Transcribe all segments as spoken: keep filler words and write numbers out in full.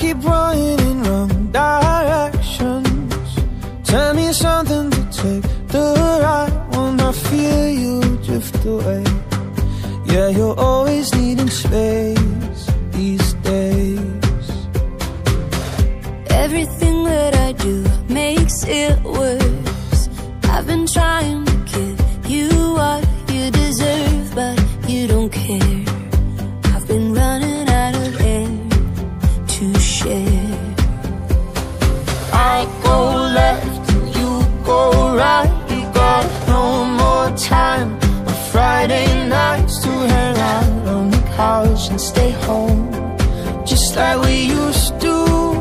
keep running in wrong directions. Tell me something to take the right one. I feel you drift away. Yeah, you're always needing space these days. Everything that I do makes it worse. I've been trying to give you what you deserve, but you don't care. I've been running out of air to share. I go left and you go right. We got no more time on Friday nights to hang out on the couch and stay home, just like we used to.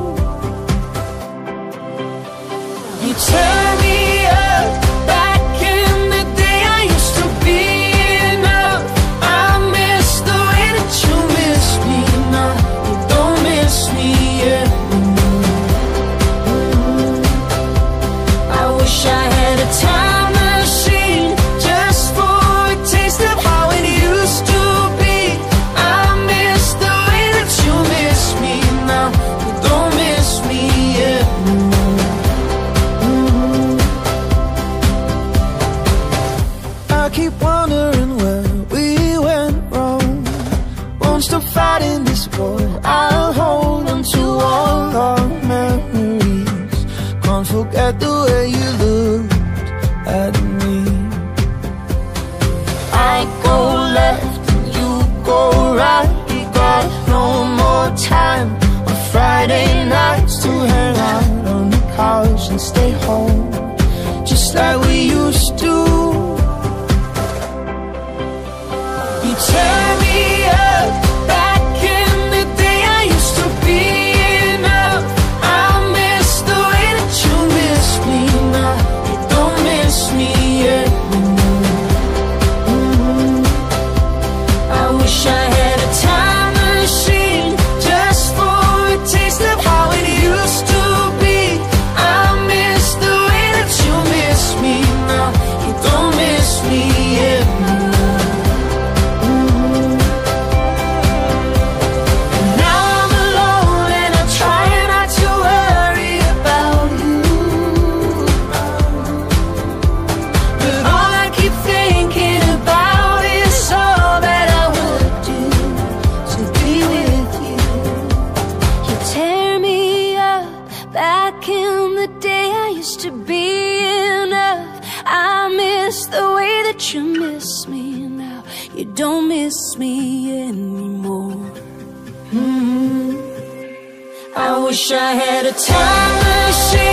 You tear me up back in the day I used to be enough. I miss the way that you miss me now. You don't miss me anymore. I wish I had a time machine just for a taste of how it used to be. I miss the way that you miss me now. You don't miss me anymore. I keep wondering where we went wrong. Won't stop fighting this war. I'll hold on to all our memories. Can't forget the way you looked at me. I go left and you go right. We got no more time on Friday nights to hang out on the couch and stay home, just like we used to. You tear me up back in the day I used to be enough. I miss the way that you miss me now. You don't miss me anymore. Mm-hmm. I wish I had a time machine just for a taste of how it used to be. I miss the way that you miss me now. You don't miss me anymore. Now I'm alone and I'm trying not to worry about you, but all I keep thinking about is all that I would do to be with you. You tear me up back in the day I used to be enough. I miss the way that you miss me now. You don't miss me anymore. Mm-hmm. I wish I had a time machine